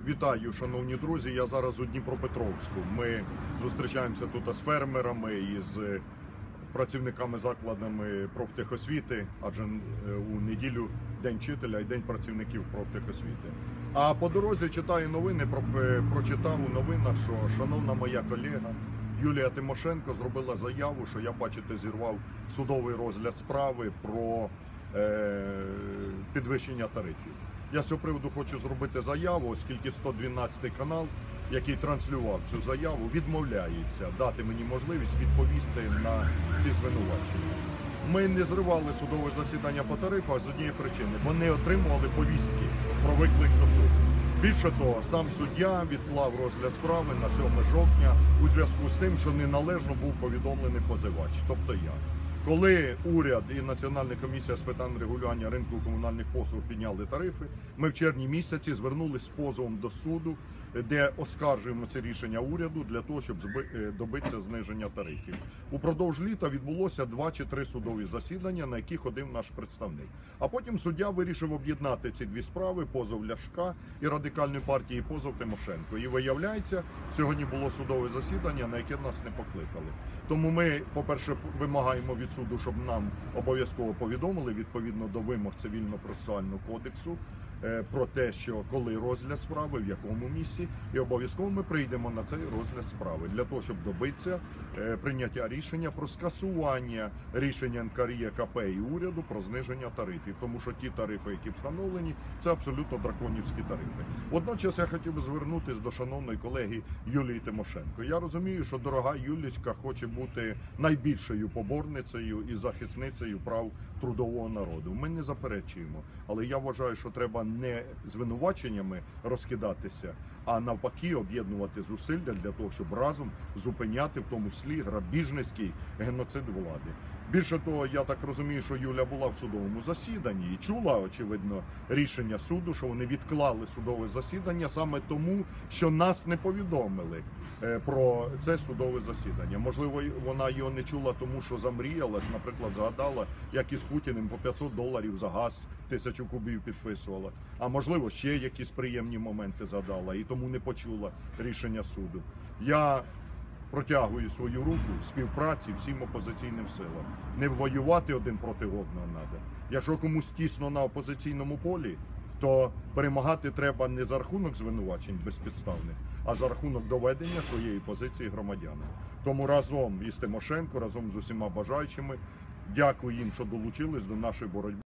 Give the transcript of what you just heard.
Вітаю, шановні друзі. Я зараз у Дніпропетровську. Ми зустрічаємося тут з фермерами і з працівниками закладами профтехосвіти, адже у неділю День вчителя і День працівників профтехосвіти. А по дорозі читаю новини, прочитав у новинах, що шановна моя колега Юлія Тимошенко зробила заяву, що я, бачите, зірвав судовий розгляд справи про підвищення тарифів. Я з цього приводу хочу зробити заяву, оскільки 112 канал, який транслював цю заяву, відмовляється дати мені можливість відповісти на ці звинувачення. Ми не зривали судове засідання по тарифах з однієї причини, бо не отримували повістки про виклик до суду. Більше того, сам суддя відклав розгляд справи на 7 жовтня у зв'язку з тим, що неналежно був повідомлений позивач, тобто я. Коли уряд і Національна комісія з питань регулювання ринку комунальних послуг підняли тарифи, ми в червні місяці звернулися з позовом до суду, де оскаржуємо це рішення уряду для того, щоб добитися зниження тарифів. Упродовж літа відбулося 2 чи 3 судові засідання, на які ходив наш представник. А потім суддя вирішив об'єднати ці дві справи: позов Ляшка і Радикальної партії, і позов Тимошенко. І виявляється, сьогодні було судове засідання, на яке нас не покликали. Тому ми, по-перше, вимагаємо від суду, щоб нам обов'язково повідомили відповідно до вимог Цивільно-процесуального кодексу про те, що коли розгляд справи, в якому місці, і обов'язково ми прийдемо на цей розгляд справи для того, щоб добитися прийняття рішення про скасування рішення НКРЕКП і уряду про зниження тарифів, тому що ті тарифи, які встановлені, це абсолютно драконівські тарифи. Водночас я хотів би звернутися до шановної колеги Юлії Тимошенко. Я розумію, що дорога Юлічка хоче бути найбільшою поборницею і захисницею прав трудового народу. Ми не заперечуємо, але я вважаю, що треба не звинуваченнями розкидатися, а навпаки об'єднувати зусилля для того, щоб разом зупиняти в тому числі грабіжницький геноцид влади. Більше того, я так розумію, що Юля була в судовому засіданні і чула, очевидно, рішення суду, що вони відклали судове засідання саме тому, що нас не повідомили про це судове засідання. Можливо, вона його не чула тому, що замріялась, наприклад, згадала, як із Путіним по $500 за газ 1000 кубів підписувала. А можливо, ще якісь приємні моменти згадала і тому не почула рішення суду. Я протягую свою руку співпраці всім опозиційним силам. Не воювати один проти одного треба. Якщо комусь тісно на опозиційному полі, то перемагати треба не за рахунок звинувачень безпідставних, а за рахунок доведення своєї позиції громадянам. Тому разом із Тимошенко, разом з усіма бажаючими, дякую їм, що долучились до нашої боротьби.